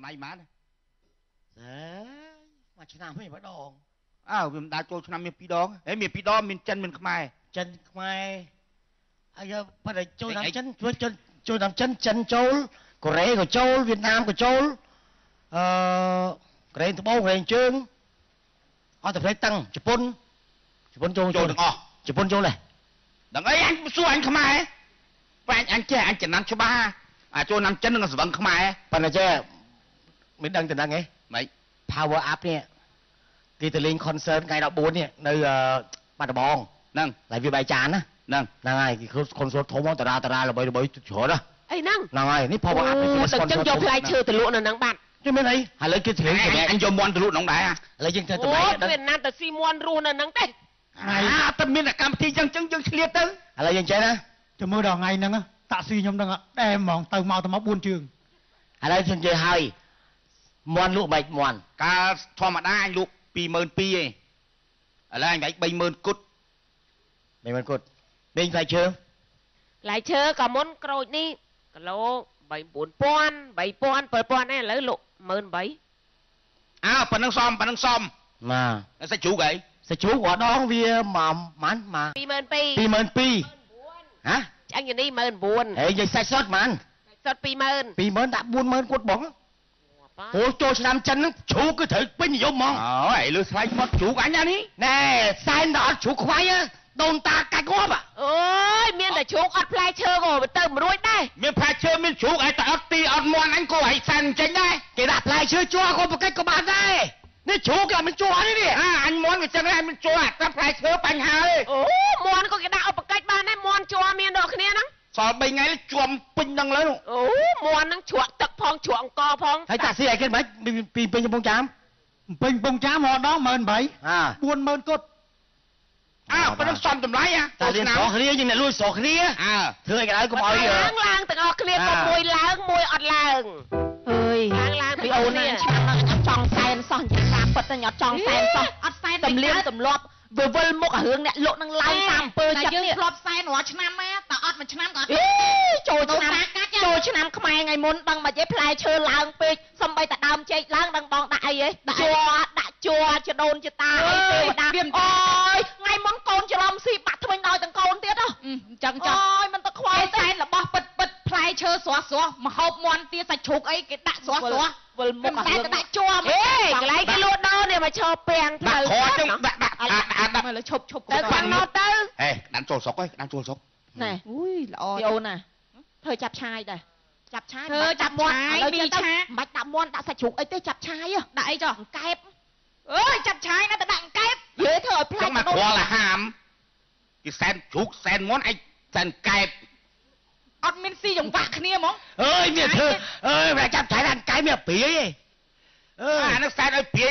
ไรมาเนี่ยมาชนะไม่มาดองอ้าวมันได้โจชนะมีปีดองเฮ้ยมีปีดองมีจันเป็นขมายจันขมายไอ้ยังพอได้โจน้ำจันโจน้ำจันโจลกเรย์ก็โจลเวียดนามก็โจลกเรย์ตะโบกเรย์เชิงเอาแต่เพลตั้งญี่ปุ่นโจถึงอ๋อญี่ปุ่นโจเลยดังไอ้อันส่วนขมายไปอันเจ้าอันจะนั่งชบ้าโจน้ำจันนึงก็สบังขมายปันเจ้าไม่ดังแต่ดังไงไม่ Power Up เนี่ยกีตาร์ลิงคอนเสิร์ตไงดอกบัวเนี่ยในบ้านตะบองนั่งหลายวิบายจานนะนั่งไงคือคอนเสิร์ตโทมตราเราไปจุดโฉนะไอ้นั่งไงนี่ Power Up นี่คือจังยมลายเชื่อตะลุนั่งบ้านจะไม่ไรอะไรกินถึงอันยมมอนตะลุน้องได้อะอะไรยังเธอตะไบโอ้เป็นนั่นแต่ซีมอนรูนั่งเต้ไงแต่มีนักการที่ยังเฉลี่ยตึงอะไรยังใจนะจะมือดอกไงนั่งอะตาซียมดังอะแต่มองเติมเมาตะมาบุญจึงอะไรฉันจะให้มวนลูกใบมวนการทอมาได้ลูกปีหมื่นปีอะไรไงใบหมื่นกุดเป็นเป็นใครเชื่อหลายเชื่อกับมนโกรธนี่ก็โลใบบุญป้อนเปิดป้อนนี่เลยลูกหมื่นใบอ้าวปนังซอมมาใส่จูไงใส่จูหัวดองเวียมันมาปีหมื่นปีฮะอันอย่างนี้หมื่นบุญเฮ้ยยังใส่ซอสมันซอสปีหมื่นดับบุญหมื่นกดบ้องโอ้โจชนำจันนึกชูก็ถือเป็นยมมองไอ้ลูกชายมดชูกันอย่างนี้แน่ใส่ดอกชูควายอะโดนตาไก่กบอ่ะโอ้ยเมียนแต่ชูอัดพลายเชื่อก็ไปเติมรวยได้เมียนพลายเชื่อมีชูไอ้แต่อัดตีอัดมวนอันก็ไอ้สันเจนได้เกดับพลายเชื่อจั่วก็ไปไก่กบาได้นี่ชูกันมันจั่วนี่ดิอันมวนก็จะได้มันจั่วแต่พลายเชื่อปัญหาเลยโอ้มวนก็กระดาเอาไปไก่บ้านได้มวนจั่วเมียนดอกนี้นังสอบไปไงแล้วจวมปิงดังเลยโอ้มวนนังฉวกตึกพองฉวกกอพองให้ตัดเสียกันไหมปีเป็นจะปงจามเป็นปงจามหอดองหมื่นใบบุญหมื่นกดอ้าวเป็นต้องซ้อมทำไรอ่ะแต่เรียนสองเคลียยังเนี่ยลุยสองเคลียเธอไงก็เอาเยอะล้างแต่เอาเคลียก็มวยล้างมวยอดล้างเฮ้ยล้างพี่โอเนี่ยฉันมันจองแซนซ่อนจากตามปตญจองแซนซ่อนอัดแซนตำเลี้ยงตำลบเวลมุกเฮืองเนี่ยโลนังไล่ตามเปิดจับเนี่ยปลอบแซนหัวชนะแม่แต่อัดมันชนะก่อนโจชนะขมายไงมุนดังมาเจ๊พลายเชิญล้างปีสมัยแต่ดำเจ๊ล้างดังบองได้เอ้จัวจะโดนจะตายเตี้ยดำโอ้ยไงมุนโกนจะลำสิบัดทำไมน้อยตังโกนเตี้ยอ่ะจังโอ้ยมันตะควายแซนหรอบอกปิดพลายเชิญสัวมาหอบมวนเตี้ยใส่ฉุกไอ้กระดาสัวเวลมุกแซนกระดาจัวเฮ้ยอะไรกันลูกน้องเนี่ยมาชอบเปลี่ยนบักคอจังบักมาเลยชบแต่ฟังโน้ตเตอร์เฮ้ยดันโจซกไว้ดันโจซกนี่อุ้ยละพี่โอน่ะเธอจับชายได้จับชายเธอจับมวนมีชาบัดจับมวนตัดสะฉุกไอ้เต้จับชายอ่ะได้จ้ะแกบจับชายนะแต่ดังแกบเยอะเธอพลาดมาคอละหามกี่แซนฉุกแซนม้วนไอ้แซนแกบอดมินซี่อย่างปากเนี่ยมั้งเนี่ยเธอเวลาจับชายดังแกบเนี่ยปีนักแซนไอ้ปี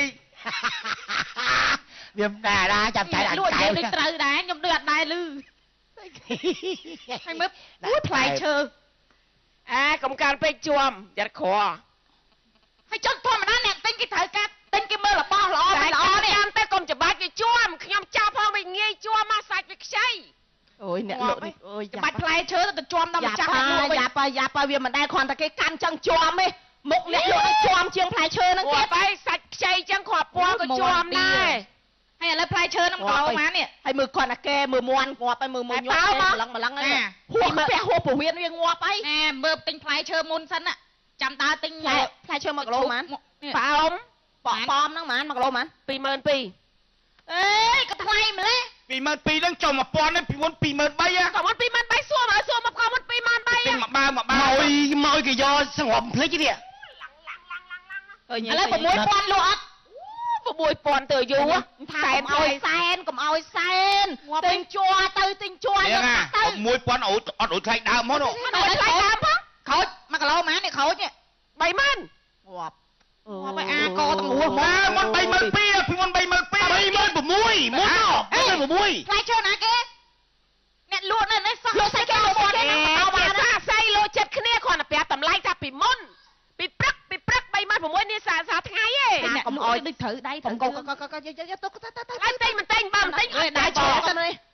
เดี๋ยวได้จับชายดังแกบได้ตรึได้ยมเดือดได้ลือให้มึบพลายเชิงกรรมการไปจวมยัดคอให้จนตัวมันนั่นเนี่ยเต้นกี่เถอะกันเต้นกี่เมื่อละป้อละอ้อไม่ละอ้อเนี่ยเต้นกรมจะบัดกี่จวมขยำจ้าพ่อไปเงี้ยจวมมาใส่ไปใช่โอ้ยเนี่ยบัดพลายเชิงแต่จวมน้ำจ้าอย่าไปเวียมันได้คอนตะเกียกันจังจวมไหมมุกเนี่ยลูกไอ้จวมเชียงพลายเชิงนั่งเก็บไปใส่ใช่จังขอบปัวก็จวมได้ให้อะไรพลายเชิญน้ำเกลามาเนี่ยให้มือก่อนนะแกมือมวนงัวไปมือมวนเปล่ามาลังเนี่ยหัวเปียหัวปู่เวียนเวียงงัวไปแน่เบอร์ติงพลายเชิญมุนสันอะจำตาติงพลายเชิญมากโลมันเปล่าปอมนั่งมันมากโลมันปีเมินปีเอ้ยก็ทำไมมาเลยปีเมินปีนั่งจมมาปอนนั่นปีวันปีเมินใบอะก่อนวันปีเมินใบซัวมาก่อนวันปีเมินใบอะมาบ้าเมากี่ยอสงบเพลงกี่เนี่ยอะไรผมมวยปอนลูกบวยปอนเตยอยู่แซนเอาแซนกับเอาแซนติงจัวเตยติงจัวเนี่ยนะมวยปอนเอาใครดาวมั้งเอาใครดาวมั้งเขามากระโลมาเนี่ยเขาเนี่ยใบมันวับไปอากอตรงหัวมันใบมันปีอะพี่มันใบมันปีใบมันบุมวยมุนเอ้ยบุมวยใครเชื่อนะแกเนี่ยลวดเนี่ยลวดใส่แกลวดเนี่ยเอามานะใส่โลเจ็ดคะแนนก่อนนะเปียตำไล่ถ้าปีมุนปีปรักใบมันผมว่านี่สาทั้งไงเอ้เนี่ยผมเอาได้ถือได้ผมก็ไอ้เต้มันเต้งบ้ามันเต้งได้จอกันเลย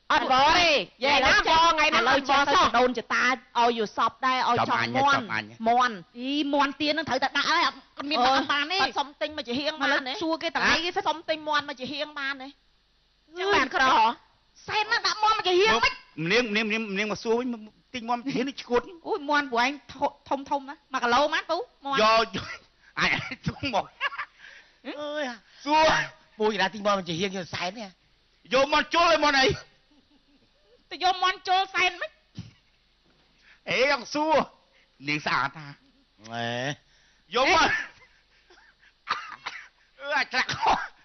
អត់បងទេយាយណាបងថ្ងៃនេះឥឡូវចេះទៅដូនចតាឲ្យយូសពដែរឲ្យចង់មន់មន់អីមន់ទៀននឹងត្រូវតែដាក់ហើយអត់មានបានទេសុំទិញមកជាហៀងបានទេសួរគេតម្លៃគេសុំទិញមន់មកជាហៀងបានទេចឹងបានក្រសែនណាដាក់មន់មកជាហៀងមិននាងមកសួរវិញទិញមន់ហៀងនេះឈួតអូយមន់ព្រោះឯងធំណា1គីឡូម៉ានពូមន់យកអាយជុំមកអើយសួរពូចដាក់ទីមកជាហៀងយកសែននេះយកមកជុលឲ្យមកអីទៅយកមន់ចូលសែនមិនអេអងសួរនាងស្អាតថាហេយកមកអាចច្រាក់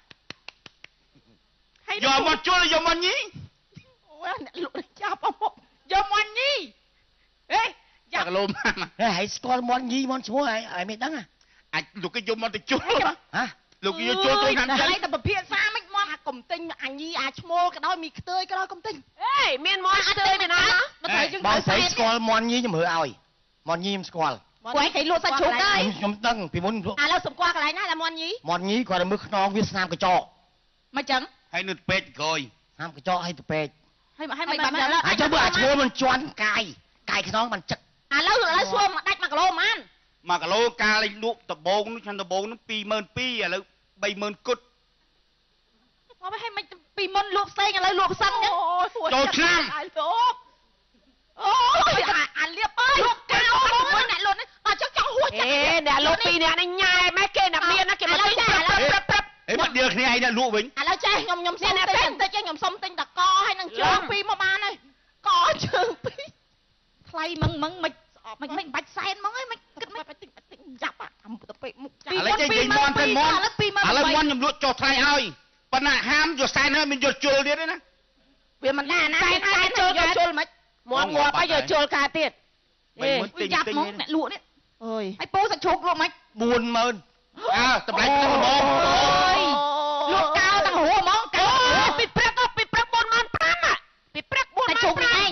យកមកជុលយកមកញីអូយអ្នកលក់ចាប់អមកយកមន់ញីហេចាក់គីឡូម៉ានហេហើយស្គាល់មន់ញីមន់ឈ្មោះហើយមិនដឹងហ៎អាចលោកគេយកមកទៅជុលហ៎លោកគេយកជុលទៅណាំចឹងហើយតែពភាសាមិនមន់អាកុំទិញអាញីអាឈ្មោលក៏ដោយមីខ្ទើយក៏ដោយកុំទិញអេមានមកអត់ទេទេណាមកត្រូវយើងបងស្រីស្គាល់មន់ញីជំរឿឲ្យមន់ញីខ្ញុំស្គាល់ពួកឯងគេលក់សាច់ជ្រូកដែរខ្ញុំដឹងពីមុនឥឡូវសម្គាល់កន្លែងណាតែមន់ញីមន់ញីគាត់ទៅមើលខ្នងវាស្នាមកញ្ចក់មិនចឹងហើយនៅពេកក្រោយស្នាមកញ្ចក់ឲ្យទៅពេកហើយមិនបានចឹងហើយចុះមើលអាឈ្មោះមិនជន់កាយខ្នងមិនចឹកឥឡូវសួរមកដាច់1គីឡូម៉ាន 1គីឡូកាលលេខលក់ដបងនោះឆាន់ដបងនោះ 22000ឥឡូវ 30000គុតមកឲ្យមិនពីមុនលក់ផ្សេងឥឡូវលក់ផ្សឹងចឹងចូលឆ្នាំអាយលោកអូយអាលៀបអើយលក់កៅមកអ្នកលក់នេះដល់ចង់ហួចអេអ្នកលោកពីរអ្នកនេះញ៉ែម៉ែគេអ្នកមានណាគេមកទិញប្រាប់អេមកដៀលគ្នាឯងអ្នកលក់វិញឥឡូវចេះខ្ញុំសុំទិញបន្តិចខ្ញុំសុំទិញតកហើយនឹងជើងពីរមកបានហើយកជើងពីរថ្លៃមិនមិនបាច់សែនហ្មងឯងមិនគិតមិនតិចចាប់អាទៅពេកមុខចាឥឡូវចេះនិយាយមន់ទៅមន់ឥឡូវមន់ខ្ញុំលក់ចុះថ្លៃឲ្យប៉ុន្តែហាមយកសែនហើយមានយកជុលទៀតទេណាវាមិនណាសែនចូលយកជុលមិនមកងាប់ហើយយកជុលការទៀត 30000ទិញចាប់ទិញមកអ្នកលក់នេះអើយហើយពូសាច់ជ្រូកលក់មិន 40000 អើតម្លៃទៅហ្មងលក់កៅទាំងហួរហ្មងកៅពីព្រឹក45000ពីព្រឹកសាច់ជ្រូកនេះឯង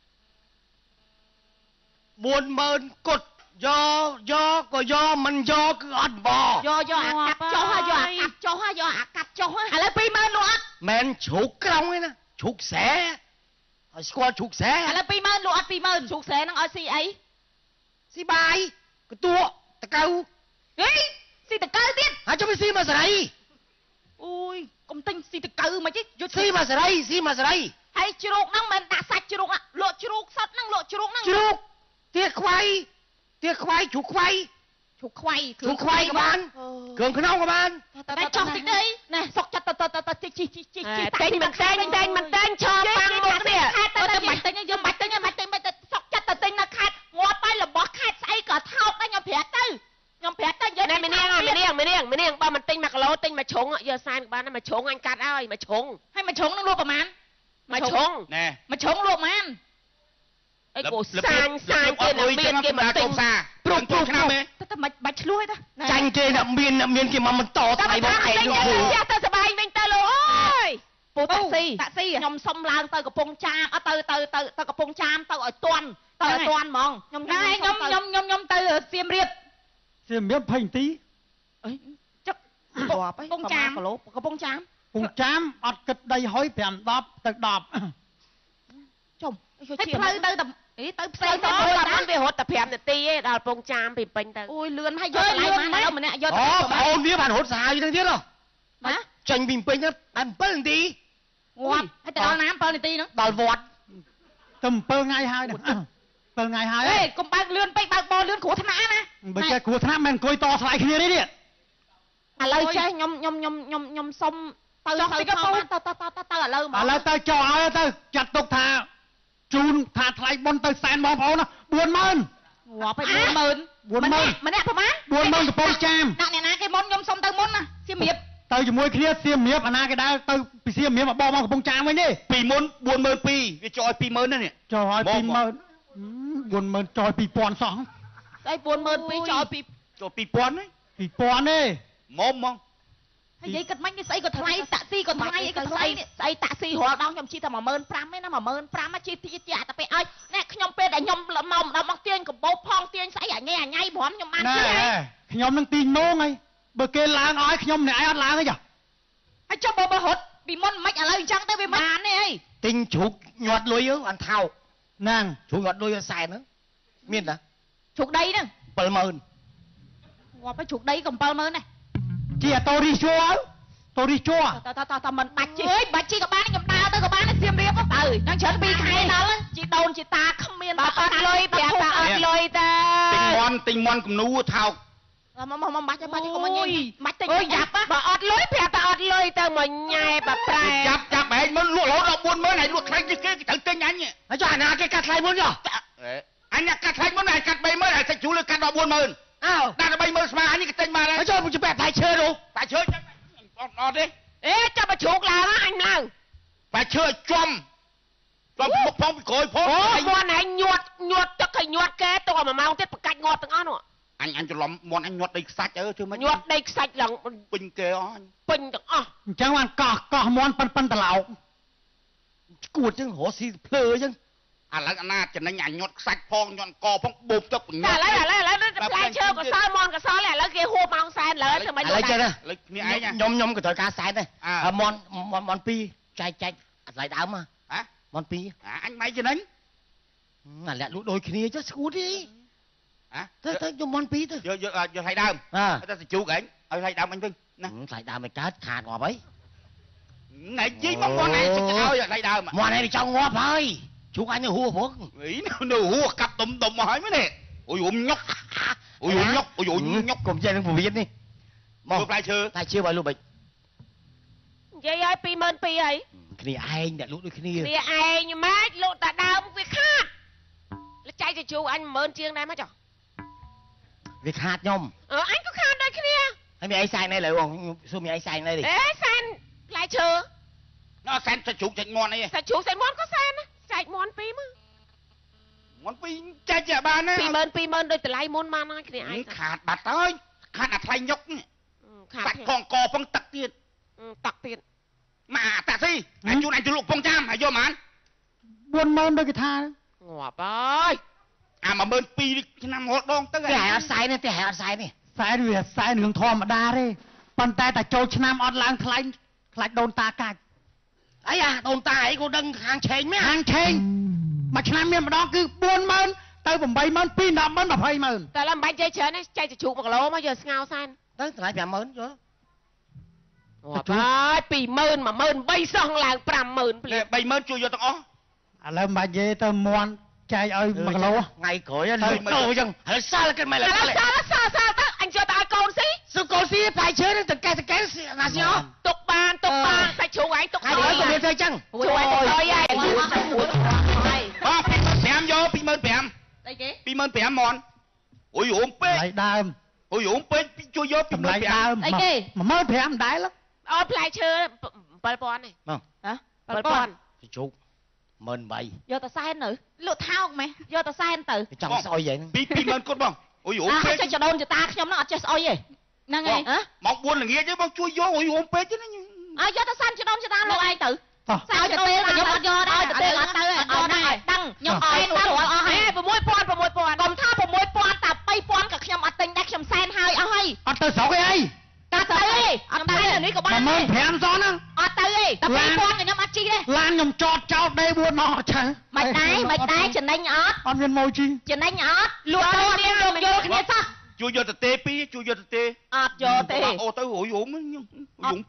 40000គុតយកក៏យកមិនយកគឺអត់បយកអាកាត់ចុះហើយយកអាកាត់ចុះហើយយកអាកាត់ចុះហើយឥឡូវ20000លក់អត់មែនជ្រូកក្រុងទេណាជ្រូកខ្សែឲ្យស្គាល់ជ្រូកខ្សែឥឡូវ20000លក់អត់20000ជ្រូកស្រែហ្នឹងឲ្យស៊ីអីស៊ីបាយកតួតកៅហេស៊ីតកៅទៀតហើយចុះវាស៊ីមកស្រីអូយកុំទិញស៊ីតកៅមិនទេយកស៊ីមកស្រីហើយជ្រូកហ្នឹងមិនដាក់សាច់ជ្រូកលក់ជ្រូកសុទ្ធហ្នឹងលក់ជ្រូកហ្នឹងជ្រូកទៀខ្វៃជ្រូកខ្វៃជ្រូកខ្វៃជ្រូកខ្វៃក៏បានគ្រឿងក្នុងក៏បានតែចង់តិចទេណែសុកចិត្តទៅជីជីទិញមិនតែងឈរប៉ាំងមកទៀតខេតទៅមិនទិញយើងមិនទិញមិនសុកចិត្តទៅទិញនៅខេតងាប់ហើយរបស់ខេតស្អីក៏ថោកដែរខ្ញុំប្រាប់ទៅនិយាយណែម្នាងបើមិនទិញ1គីឡូទិញមួយជ្រុងយកសែនក៏បានដែរមួយជ្រុងអញកាត់ឲ្យមួយជ្រុងហើយមួយជ្រុងនឹងលក់ប្រហែលមួយជ្រុងណែមួយជ្រុងលក់ប្រហែលអីគូសាញគេអ្នកមានគេមកទិញព្រមឆ្នាំទេតែមិនបាច់ឆ្លោះទេចាញ់គេអ្នកមានគេមកបន្តថ្លៃបងឯងទៅសបាយវិញទៅលោកអើយពូតាក់ស៊ីខ្ញុំសុំឡើងទៅកំពង់ចាមអត់ទៅកំពង់ចាមទៅឲ្យទាន់ហ្មងខ្ញុំទៅសៀមរាបសៀមរាប20នាទីចឹកកំពង់ចាមកំពង់ចាមពងចាមអត់គិតដីហុយ5 10ទៅ10 ចុំហើយផ្លូវទៅទៅផ្សេងទៅទៅដល់តាមវារត់តែ5នាទីឯងដល់ពងចាមពីពេញទៅអូយលឿនហើយយកកន្លែងមកដល់ម្នាក់យកអូបងអូនវាបានរត់សាហាវហ្នឹងទៀតហ៎ណាចាញ់ពីពេញទៅ7នាទីងាប់ហើយទៅដល់ណា7នាទីហ្នឹងដល់វត្តទៅ7ថ្ងៃហើយ7ថ្ងៃហើយហេកុំបើកលឿនពេកបើកបលលឿនគ្រោះថ្នាក់ណាបើចេះគ្រោះថ្នាក់មិនអង្គុយតថ្លៃគ្នាទេនេះឥឡូវចេះខ្ញុំសុំទៅទៅឥឡូវមកឥឡូវទៅចោលឲ្យទៅចាត់ទុកថាជូនថាថ្លៃបុណ្យទៅសែនបងប្អូន40000 ងាប់ហើយ40000ម្នាក់ប្រហែល 40000កំពង់ចាមដាក់អ្នកណាគេមុនខ្ញុំសុំទៅមុនណាសៀមរាបទៅជាមួយគ្នាសៀមរាបអាណាគេដើរទៅពីសៀមរាបមកបោកមកកំពង់ចាមវិញទេពីមុន42000វាចោល20000នេះចោលឲ្យ20000 40000ចោល2000សោះស្អី42000ចោលពីចោល2000នេះ 2000ទេហ្មងហើយនិយាយគិតមិនគេស្អីក៏ថ្លៃតាក់ស៊ីក៏ថ្លៃអីក៏ថ្លៃស្អីតាក់ស៊ីរាល់ដងខ្ញុំជិះតែ15000ទេណា15000ជិះទៀតតែពេលឲ្យអ្នកខ្ញុំពេលដែលខ្ញុំមកម្ដងទាញកបោផងទាញស្អីអញញ៉ៃព្រមខ្ញុំបានជិះហើយខ្ញុំនឹងទីងងហើយបើគេឡើងឲ្យខ្ញុំអ្នកឯងអត់ឡើងទេចាហើយចុះបើរត់ពីមុនមិនឥឡូវអញ្ចឹងទៅវាមិនបានទេអីទិញជ្រូកញាត់លុយអានថោកហ្នឹងជ្រូកញាត់លុយឲ្យសែនហ្នឹងមានតាជ្រូកដីហ្នឹង 70000 ងាប់ទៅជ្រូកដីក៏70000ដែរជាតូរីជួតូរីជួតមិនបាច់ជីអើយបាច់ជីក៏បានខ្ញុំដើរទៅក៏បានសៀមរាបទៅនឹងច្រើន2ខែដល់ជីដូនជីតាគ្មានបើអត់លុយប្រាប់ថាអត់លុយតាទិញមន់គំនូថោកមកបាច់ក៏មកញ៉ៃបាច់ទៅអូយយ៉ាប់បើអត់លុយប្រាប់ថាអត់លុយទៅមកញ៉ែបើប្រែចាប់ឯងមិនលក់រហូតដល់40000ហើយលក់ខ្លាំងជាងគេត្រូវទិញអញហើយចុះអាណាគេកាត់ថ្លៃមុនចុះអញកាត់ថ្លៃមុនហើយកាត់30000ហើយសាច់ជ្រូកលើកាត់ដល់40000 អើដាក់ដល់30000ស្មើអញគេទិញបានហើយហើយចុះមកជបែបថ្លៃឈើនោះតែឈើចឹងអត់ទេអេចាប់មកជ្រូកឡើងអញឡើងតែឈើចំមុខផងពីក្រោយផងអូយមកណែញាត់ទឹកឲ្យញាត់គេទុកឲ្យ1ម៉ោងទៀតបកាច់ងាប់ទាំងអស់នោះអញច្រឡំមន់អញញាត់ដីខ្សាច់ធ្វើមិនញាត់ដីខ្សាច់ឡើងពេញគេអស់ពេញទាំងអស់អញ្ចឹងបានកោះមន់ប៉ុនត្រឡោកគួតចឹងរស់ស៊ីភ្លើចឹងឥឡូវអាណាចំណេញអញញាត់ខ្សាច់ផងញាត់កផងបូបទឹកញ៉ាំឥឡូវផ្លែឈើក៏សល់មន់ក៏សល់ឥឡូវគេហួបម៉ោងសែនលើធ្វើមិនឥឡូវចឹងណាលើគ្នាឯងខ្ញុំក៏ត្រូវការសែនដែរមន់2ចែកថ្លៃដើមហ៎ហ៎មន់2 អញមិនចំណេញអាលាក់លក់ដូចគ្នាចុះស្គួតទេហ៎ទៅខ្ញុំមន់2ទៅយកថ្លៃដើមតែសាច់ជ្រូកឯងឲ្យថ្លៃដើមអញវិញណាថ្លៃដើមមិនកើតខាតងាប់ហើយណែជីមកមន់ឯងជិះឲ្យថ្លៃដើមមន់ឯងចង់ងាប់ហើយជ្រូកអញនៅហួរព្រោះអីនៅហួកាប់ដុំមកហើយមែនទេអូយញុកអូយញុកកុំចេះនឹងពវៀននេះមកផ្លែឈើតែជឿឲ្យលុបបិចនិយាយឲ្យ22000ហើយគ្នាឯងអ្នកលក់ដូចគ្នានេះឯងម៉េចលក់តែដើមវាខាតលចៃទៅជ្រូកអញ10000ជាងដែរមកចុះវាខាតខ្ញុំអញក៏ខាតដូចគ្នាហើយមានអីសែងនេះលើបងសួរមានអីសែងនេះទេអេសែនផ្លែឈើណោះសែនសាច់ជ្រូកចាច់មន់អីសាច់ជ្រូកសាច់មន់ក៏សែនណាចែកមន់2មកមន់ពីរចាច់បានណា 20000ដូចតម្លៃមុនបានហើយគ្នាឯងខាតបាត់ហើយខាតអាថ្លៃញុកខាតសាច់ផងកផងទឹកទៀតតាក់ទៀតមកតាក់ស៊ីអញជូនអញទៅលក់ពងចាំហើយយកហ្មង 40000ដូចគេថាងាប់ហើយអា12000ឆ្នាំរហូតដងទៅតែអត់សែងនេះតែអត់សែងនេះសែនវាសែនរឿងធម្មតាទេប៉ុន្តែតែចូលឆ្នាំអត់ឡើងថ្លៃខ្លាចដូនតាកាច់អីអាដូនតាអីក៏ដឹងខាងឆេងមែនហាងឆេងមួយឆ្នាំមានម្ដងគឺ40000ទៅ80000 2 10000 20000 តែឡើយមិនបាច់ចេះច្រើនទេចែកជ្រូក1គីឡូមកយកស្ងោរសែនទៅថ្លៃ50000យកងាប់ហើយ20000 13000សោះឡើង50000ភ្លាម 30000ជួយយកទាំងអស់ឥឡូវមិនបាច់និយាយទៅមន់ចែកឲ្យ1គីឡូថ្ងៃក្រោយលើដូរចឹងហើយសល់គេមិនឥឡូវសល់ទៅអញយកទៅឲ្យកូនស៊ីសុកូនស៊ីផ្លែឈើនឹងតកែណាស៊ីអទុកបានសាច់ជ្រូកឯងទុកហើយសោយក៏មានទៅចឹងជួយឲ្យទុកសោយឯងបង25000យក25000 អីគេ 25000មន់អូយអូមពេកថ្លៃដើមអូយអូមពេកជួយយកតម្លៃដើមអីគេ 15000ដែរអត់ផ្លែឈើ7000នេះមកហ៎ 7000 ជោគ18000 យកទៅសែនទៅលក់ថោកម៉េះយកទៅសែនទៅចង់ស្អុយយ៉ាង 20000គាត់បងអូយអូមពេកចុចចដូនចតាខ្ញុំហ្នឹងអត់ចេះស្អុយទេហ្នឹងហើយមក4ល្ងាចទេបងជួយយកអូយអូមពេកទេណាយកទៅសែនចដូនចតាលោកឯងទៅតោះសែនចដូនខ្ញុំអត់យកដែរទៅអត់ទៅអត់ដែរដឹងខ្ញុំអត់ដឹងអស់ហើយ 6000 កុំថា6000តែ2000ក៏ខ្ញុំអត់ទិញដែរខ្ញុំសែនហើយអស់ហើយអត់ទៅស្រុកអីតាទៅទេអត់ទៅនេះក៏បាន 15000សោះហ្នឹងអត់ទៅទេតែ2000ក៏ខ្ញុំអត់ជីទេឡានខ្ញុំចតចោលដេ4អស់ឆៅមិនដែរចំណេញអត់អត់មានម៉ូជីចំណេញអត់លក់ទៅអត់មានយកគ្នាសោះជួយយកទៅទេ2ជួយយកទៅទេអត់យកទេអូទៅអូយអូម